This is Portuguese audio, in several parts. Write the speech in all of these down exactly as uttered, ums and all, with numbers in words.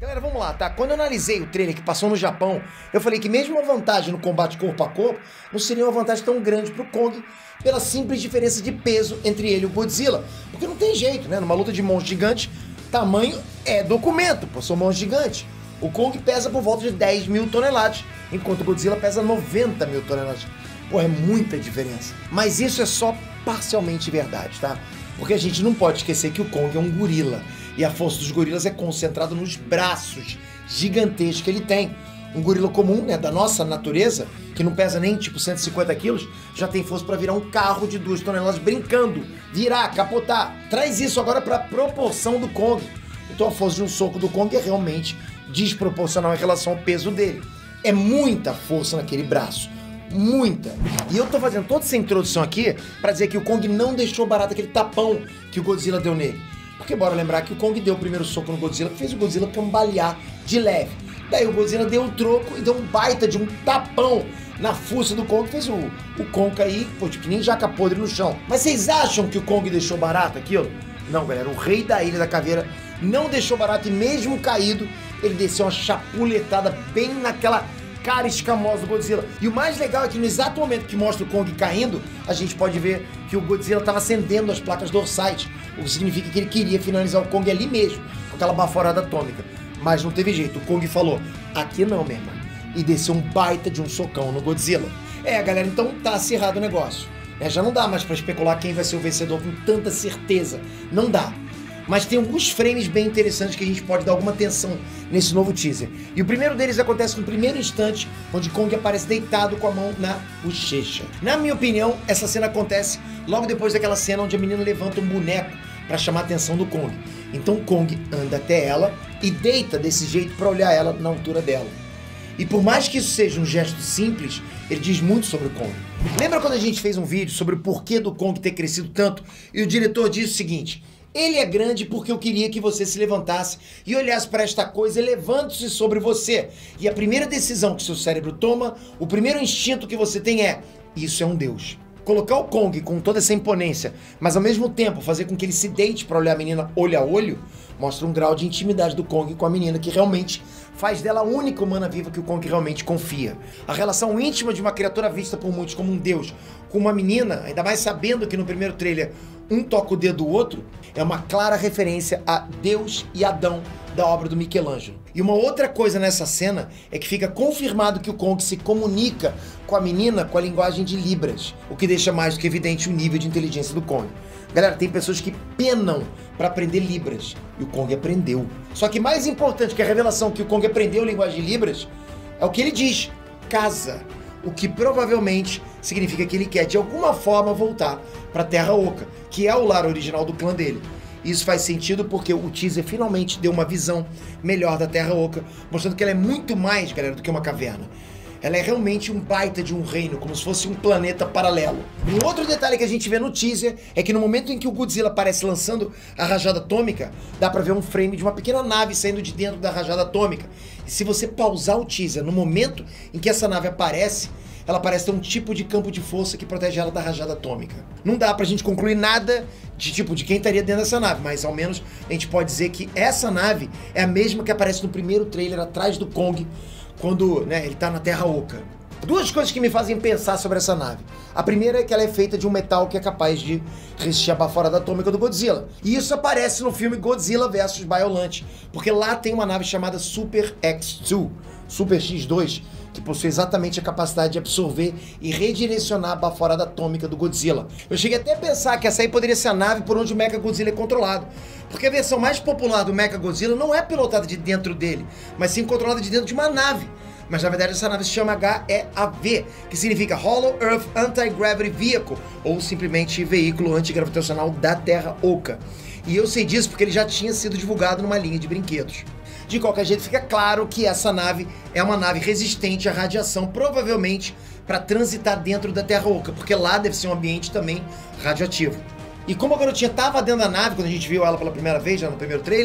Galera, vamos lá, tá? Quando eu analisei o trailer que passou no Japão, eu falei que mesmo uma vantagem no combate corpo a corpo, não seria uma vantagem tão grande pro Kong, pela simples diferença de peso entre ele e o Godzilla. Porque não tem jeito, né? Numa luta de monstro gigante, tamanho é documento, pô, são monstros gigantes. O Kong pesa por volta de dez mil toneladas, enquanto o Godzilla pesa noventa mil toneladas. Pô, é muita diferença. Mas isso é só parcialmente verdade, tá? Porque a gente não pode esquecer que o Kong é um gorila. E a força dos gorilas é concentrada nos braços gigantescos que ele tem. Um gorila comum, né, da nossa natureza, que não pesa nem tipo cento e cinquenta quilos, já tem força para virar um carro de duas toneladas brincando, virar, capotar. Traz isso agora para a proporção do Kong. Então a força de um soco do Kong é realmente desproporcional em relação ao peso dele. É muita força naquele braço. Muita. E eu tô fazendo toda essa introdução aqui para dizer que o Kong não deixou barato aquele tapão que o Godzilla deu nele. Porque bora lembrar que o Kong deu o primeiro soco no Godzilla, que fez o Godzilla cambalear de leve. Daí o Godzilla deu o troco e deu um baita de um tapão na fuça do Kong, fez o, o Kong cair, pô, tipo, que nem jaca podre no chão. Mas vocês acham que o Kong deixou barato aquilo? Não, galera, o rei da Ilha da Caveira não deixou barato e mesmo caído, ele desceu uma chapuletada bem naquela cara escamosa do Godzilla. E o mais legal é que no exato momento que mostra o Kong caindo, a gente pode ver que o Godzilla estava acendendo as placas dorsais, o que significa que ele queria finalizar o Kong ali mesmo, com aquela baforada atômica. Mas não teve jeito, o Kong falou, aqui não, meu irmão. E desceu um baita de um socão no Godzilla. É, galera, então tá acirrado o negócio. É, já não dá mais pra especular quem vai ser o vencedor com tanta certeza. Não dá. Mas tem alguns frames bem interessantes que a gente pode dar alguma atenção nesse novo teaser. E o primeiro deles acontece no primeiro instante, onde Kong aparece deitado com a mão na bochecha. Na minha opinião, essa cena acontece logo depois daquela cena onde a menina levanta um boneco para chamar a atenção do Kong. Então Kong anda até ela e deita desse jeito para olhar ela na altura dela. E por mais que isso seja um gesto simples, ele diz muito sobre o Kong. Lembra quando a gente fez um vídeo sobre o porquê do Kong ter crescido tanto e o diretor disse o seguinte: ele é grande porque eu queria que você se levantasse e olhasse para esta coisa elevando-se sobre você. E a primeira decisão que seu cérebro toma, o primeiro instinto que você tem é: isso é um deus. Colocar o Kong com toda essa imponência, mas ao mesmo tempo fazer com que ele se deite para olhar a menina olho a olho, mostra um grau de intimidade do Kong com a menina que realmente faz dela a única humana viva que o Kong realmente confia. A relação íntima de uma criatura vista por muitos como um deus com uma menina, ainda mais sabendo que no primeiro trailer um toca o dedo do outro, é uma clara referência a Deus e Adão da obra do Michelangelo. E uma outra coisa nessa cena é que fica confirmado que o Kong se comunica com a menina com a linguagem de Libras, o que deixa mais do que evidente o nível de inteligência do Kong. Galera, tem pessoas que penam para aprender Libras, e o Kong aprendeu. Só que mais importante que a revelação que o Kong aprendeu a linguagem de Libras é o que ele diz: casa. O que provavelmente significa que ele quer de alguma forma voltar para a Terra Oca, que é o lar original do clã dele. Isso faz sentido porque o teaser finalmente deu uma visão melhor da Terra Oca, mostrando que ela é muito mais, galera, do que uma caverna. Ela é realmente um baita de um reino, como se fosse um planeta paralelo. Um outro detalhe que a gente vê no teaser é que no momento em que o Godzilla aparece lançando a rajada atômica, dá pra ver um frame de uma pequena nave saindo de dentro da rajada atômica. E se você pausar o teaser no momento em que essa nave aparece, ela parece ter um tipo de campo de força que protege ela da rajada atômica. Não dá pra gente concluir nada de tipo de quem estaria dentro dessa nave, mas ao menos a gente pode dizer que essa nave é a mesma que aparece no primeiro trailer atrás do Kong, quando, né, ele tá na Terra Oca. Duas coisas que me fazem pensar sobre essa nave. A primeira é que ela é feita de um metal que é capaz de resistir à baforada atômica do Godzilla. E isso aparece no filme Godzilla versus. Biollante, porque lá tem uma nave chamada Super X dois, Super X dois, que possui exatamente a capacidade de absorver e redirecionar a baforada atômica do Godzilla. Eu cheguei até a pensar que essa aí poderia ser a nave por onde o Mechagodzilla é controlado, porque a versão mais popular do Mechagodzilla não é pilotada de dentro dele, mas sim controlada de dentro de uma nave. Mas na verdade essa nave se chama H E A V, que significa Hollow Earth Anti-Gravity Vehicle, ou simplesmente Veículo Antigravitacional da Terra Oca. E eu sei disso porque ele já tinha sido divulgado numa linha de brinquedos. De qualquer jeito, fica claro que essa nave é uma nave resistente à radiação, provavelmente para transitar dentro da Terra Oca, porque lá deve ser um ambiente também radioativo. E como a garotinha estava dentro da nave, quando a gente viu ela pela primeira vez, já no primeiro trailer,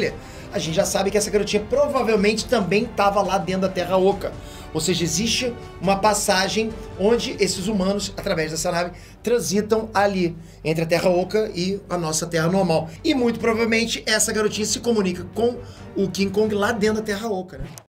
a gente já sabe que essa garotinha provavelmente também estava lá dentro da Terra Oca. Ou seja, existe uma passagem onde esses humanos, através dessa nave, transitam ali, entre a Terra Oca e a nossa Terra normal. E muito provavelmente essa garotinha se comunica com o King Kong lá dentro da Terra Oca, né?